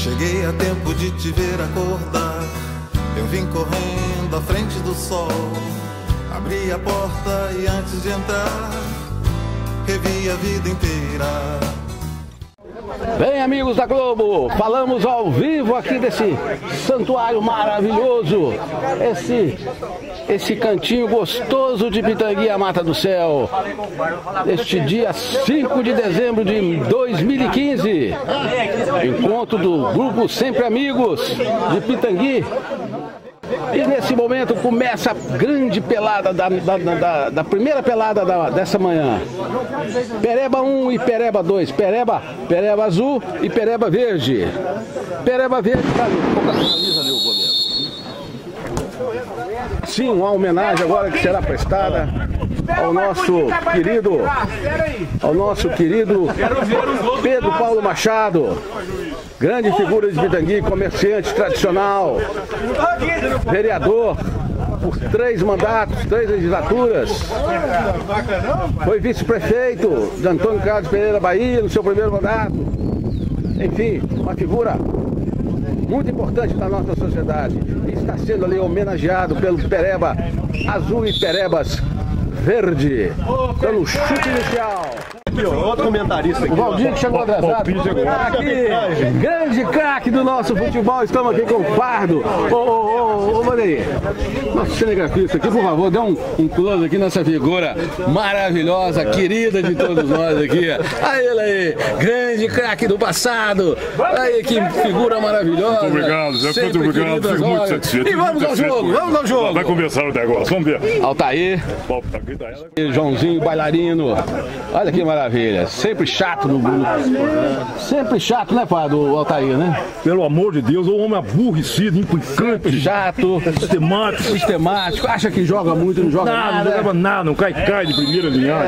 Cheguei a tempo de te ver acordar. Eu vim correndo à frente do sol. Abri a porta e antes de entrar, revi a vida inteira. Bem, amigos da Globo, falamos ao vivo aqui desse santuário maravilhoso, esse cantinho gostoso de Pitangui, a Mata do Céu, este dia 5 de dezembro de 2015, encontro do grupo Sempre Amigos de Pitangui. E nesse momento começa a grande pelada da primeira pelada dessa manhã. Pereba 1 e Pereba 2. Pereba azul e Pereba verde. Pereba verde tá ali. Focaliza ali o goleiro. Sim, uma homenagem agora que será prestada ao nosso querido Pedro Paulo Machado. Grande figura de Pitangui, comerciante tradicional, vereador por 3 mandatos, 3 legislaturas. Foi vice-prefeito de Antônio Carlos Pereira Bahia no seu primeiro mandato. Enfim, uma figura muito importante na nossa sociedade. E está sendo ali homenageado pelo Pereba azul e Perebas verde, pelo chute inicial. Aqui, ó, outro comentarista aqui. O Valdir que chegou atrasado. Aqui, grande craque do nosso futebol. Estamos aqui com o Pardo. Ô, Vanei, nosso cinegrafista aqui, por favor, dê um close aqui nessa figura maravilhosa, querida de todos nós aqui. Aí ele aí, grande craque do passado. Aí, que figura maravilhosa. Muito obrigado, Zé. Muito obrigado. Fico muito satisfeito. E vamos ao jogo, Vai começar o negócio, vamos ver. Altair. E Joãozinho, bailarino. Olha que maravilha. Sempre chato no grupo. Sempre chato, né, Padre, o Altair, né? Pelo amor de Deus, o homem aborrecido, implicante, chato, sistemático. Acha que joga muito, não joga nada. Não jogava nada, não cai de primeira linhagem.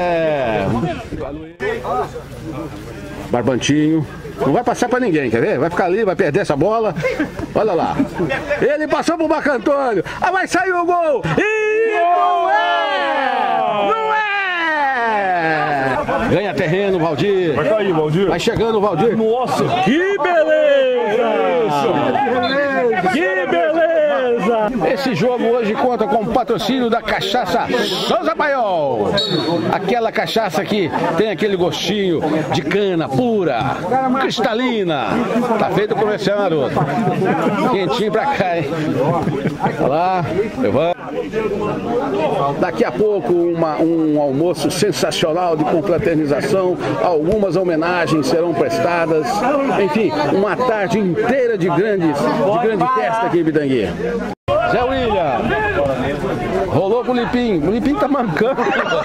Barbantinho. Não vai passar pra ninguém, quer ver? Vai ficar ali, vai perder essa bola. Olha lá. Ele passou pro Marco Antônio. Ah, vai sair o gol! E não é! Não é! Ganha terreno, Valdir. Vai cair, Valdir. Vai chegando o Valdir. Nossa, que beleza! Que beleza! Esse jogo hoje conta com o patrocínio da cachaça Souza Paiol. Aquela cachaça que tem aquele gostinho de cana pura, cristalina. Tá feito o comercial, garoto. Quentinho pra cá, hein? Olha lá, levanta. Daqui a pouco um almoço sensacional de confraternização. Algumas homenagens serão prestadas. Enfim, uma tarde inteira de grande festa aqui em Pitangui. Zé William, rolou com o Lipinho. O Lipinho tá mancando.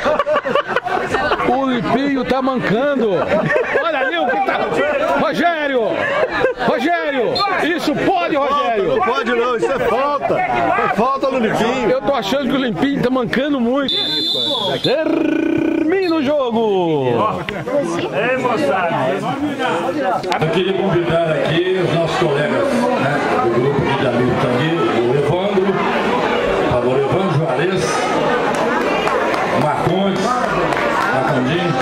O Lipinho tá mancando. Olha ali o que tá. Rogério! Isso pode, Rogério! Não pode não, isso é falta. É falta no Lipinho. Eu tô achando que o Lipinho tá mancando muito. Termina o jogo! É, moçada! Eu queria convidar aqui os nossos colegas, né, do grupo de amigos Pitangui, o Evandro Juarez, o Marcondinho.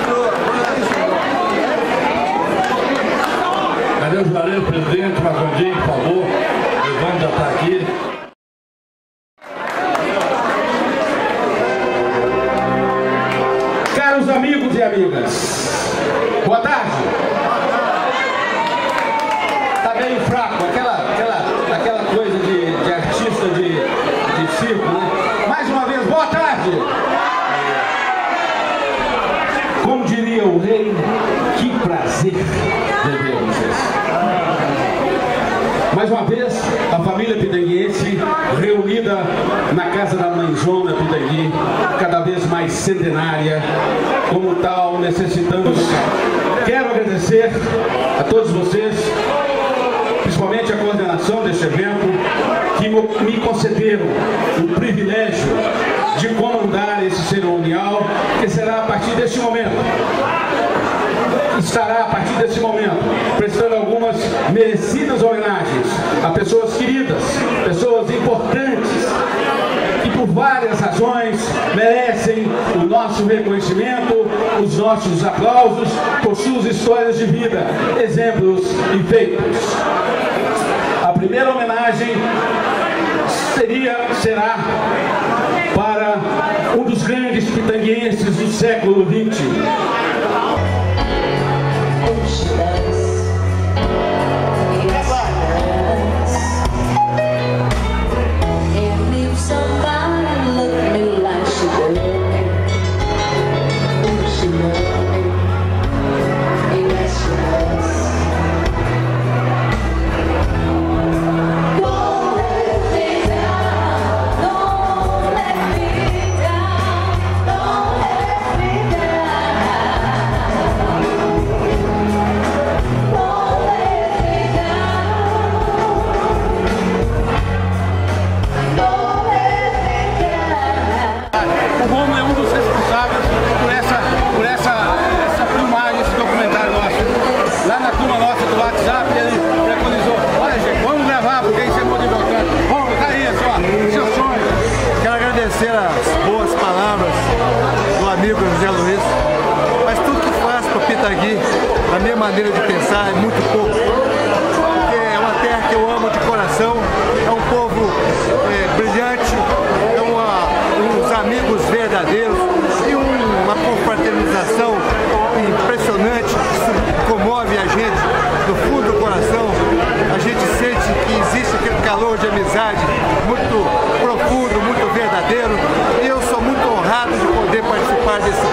Cadê o Juarez, presidente? Marcondinho, por favor. O Evandro já está aqui. Caros amigos e amigas, boa tarde. Tá meio fraco, aquela coisa de artista de circo, né? Mais uma vez, boa tarde. Como diria o rei, que prazer rever vocês. Mais uma vez, a família pitanguiense reunida na casa da mãezona Pitangui, cada vez mais centenária, como tal, necessitando do carro. Quero agradecer a todos vocês, principalmente a coordenação deste evento, que me concederam o privilégio de comandar esse cerimonial, que será a partir deste momento. Estará a partir desse momento prestando algumas merecidas homenagens a pessoas queridas, pessoas importantes, que por várias razões merecem o nosso reconhecimento, os nossos aplausos por suas histórias de vida, exemplos e feitos. primeira homenagem será para um dos grandes pitanguenses do século XX. As boas palavras do amigo José Luiz, mas tudo que faz para Pitangui, na minha maneira de pensar, é muito pouco, porque é uma terra que eu amo de coração, é um povo brilhante, é uns amigos verdadeiros e uma confraternização impressionante, que comove a gente do fundo do coração. A gente sente que existe aquele calor de amizade muito profundo, muito verdadeiro, e eu sou muito honrado de poder participar desse